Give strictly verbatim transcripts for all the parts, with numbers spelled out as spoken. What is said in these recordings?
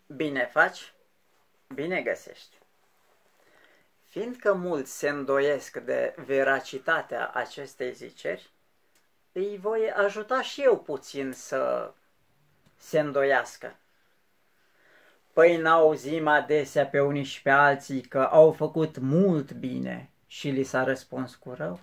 Bine faci, bine găsești. Fiindcă mulți se îndoiesc de veracitatea acestei ziceri, îi voi ajuta și eu puțin să se îndoiască. Păi n-auzim adesea pe unii și pe alții că au făcut mult bine și li s-a răspuns cu rău?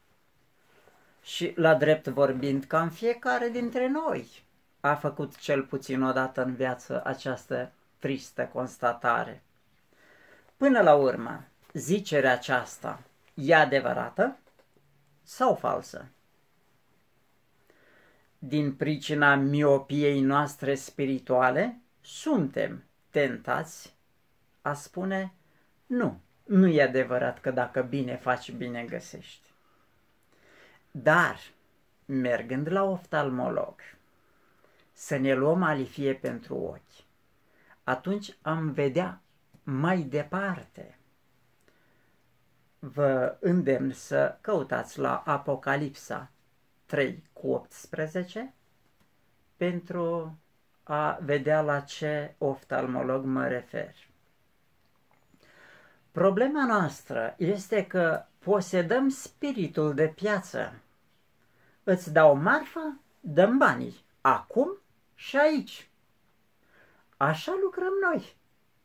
Și la drept vorbind, cam fiecare dintre noi a făcut cel puțin odată în viață această tristă constatare. Până la urmă, zicerea aceasta e adevărată sau falsă? Din pricina miopiei noastre spirituale, suntem tentați a spune nu, nu e adevărat că dacă bine faci, bine găsești. Dar, mergând la oftalmolog, să ne luăm alifie pentru ochi, atunci am vedea mai departe. Vă îndemn să căutați la Apocalipsa trei cu optsprezece pentru a vedea la ce oftalmolog mă refer. Problema noastră este că posedăm spiritul de piață. Îți dau marfă, dăm banii, acum și aici. Așa lucrăm noi.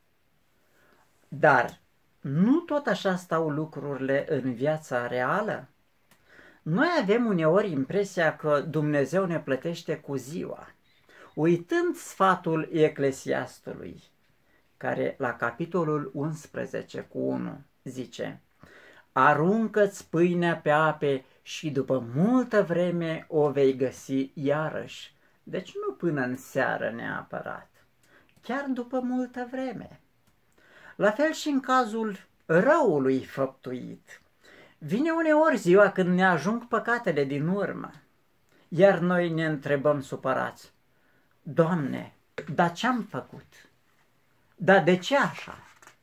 Dar nu tot așa stau lucrurile în viața reală? Noi avem uneori impresia că Dumnezeu ne plătește cu ziua, uitând sfatul Eclesiastului, care la capitolul unsprezece cu unu zice: aruncă-ți pâinea pe ape și după multă vreme o vei găsi iarăși. Deci nu până în seară neapărat, chiar după multă vreme. La fel și în cazul răului făptuit. Vine uneori ziua când ne ajung păcatele din urmă, iar noi ne întrebăm supărați: Doamne, dar ce-am făcut? Dar de ce așa?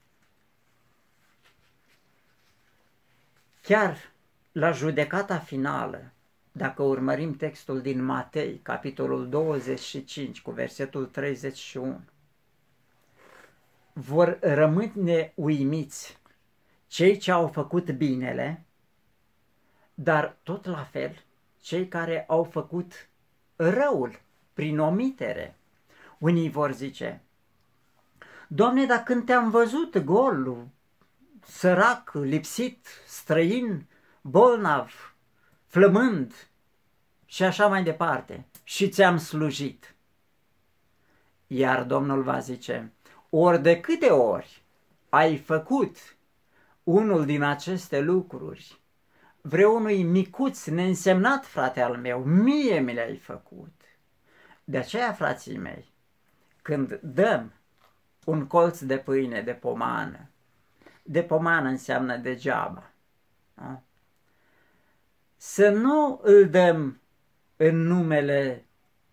Chiar la judecata finală, dacă urmărim textul din Matei, capitolul douăzeci și cinci, cu versetul treizeci și unu, vor rămâne uimiți cei ce au făcut binele, dar tot la fel cei care au făcut răul prin omitere. Unii vor zice: Doamne, dar când te-am văzut gol, sărac, lipsit, străin, bolnav, flămând și așa mai departe, și ți-am slujit. Iar Domnul va zice: ori de câte ori ai făcut unul din aceste lucruri vreunui micuț neînsemnat, frate al meu, mie mi le-ai făcut. De aceea, frații mei, când dăm un colț de pâine de pomană, de pomană înseamnă degeaba, da? Să nu îl dăm în numele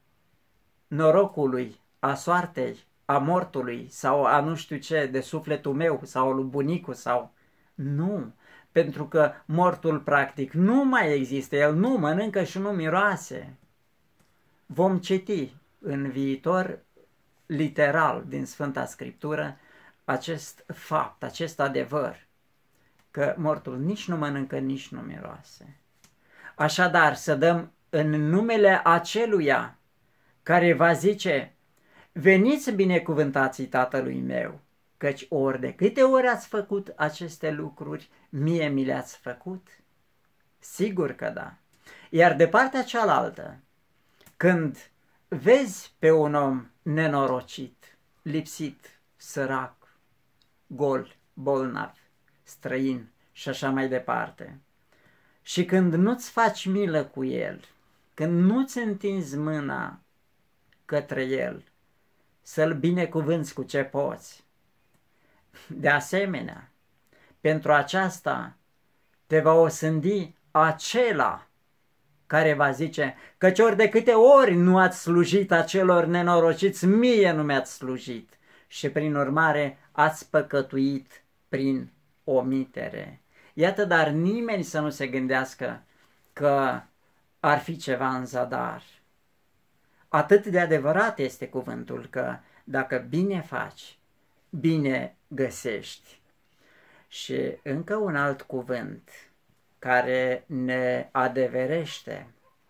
norocului, a soartei, a mortului sau a nu știu ce, de sufletul meu sau lui bunicul sau... Nu, pentru că mortul practic nu mai există, el nu mănâncă și nu miroase. Vom citi în viitor, literal, din Sfânta Scriptură, acest fapt, acest adevăr, că mortul nici nu mănâncă, nici nu miroase. Așadar, să dăm în numele aceluia care va zice: veniți binecuvântații Tatălui meu, căci ori de câte ori ați făcut aceste lucruri, mie mi le-ați făcut? Sigur că da. Iar de partea cealaltă, când vezi pe un om nenorocit, lipsit, sărac, gol, bolnav, străin și așa mai departe, și când nu-ți faci milă cu el, când nu-ți întinzi mâna către el, să-l binecuvânți cu ce poți, de asemenea, pentru aceasta te va osândi acela care va zice: căci ori de câte ori nu ați slujit acelor nenorociți, mie nu mi-ați slujit, și prin urmare ați păcătuit prin omitere. Iată, dar nimeni să nu se gândească că ar fi ceva în zadar. Atât de adevărat este cuvântul că dacă bine faci, bine găsești. Și încă un alt cuvânt care ne adeverește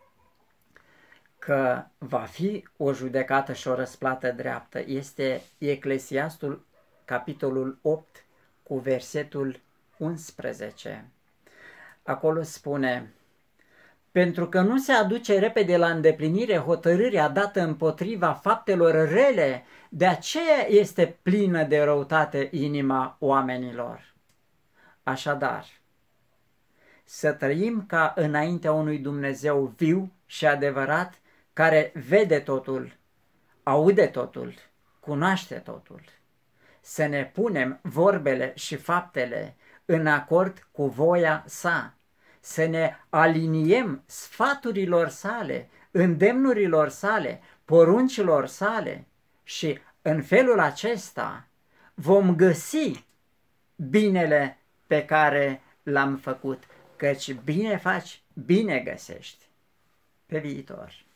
că va fi o judecată și o răsplată dreaptă este Eclesiastul, capitolul opt, cu versetul unsprezece. Acolo spune: pentru că nu se aduce repede la îndeplinire hotărârea dată împotriva faptelor rele, de aceea este plină de răutate inima oamenilor. Așadar, să trăim ca înaintea unui Dumnezeu viu și adevărat, care vede totul, aude totul, cunoaște totul. Să ne punem vorbele și faptele în acord cu voia sa, să ne aliniem sfaturilor sale, îndemnurilor sale, poruncilor sale și în felul acesta vom găsi binele pe care l-am făcut, căci bine faci, bine găsești. Pe viitor!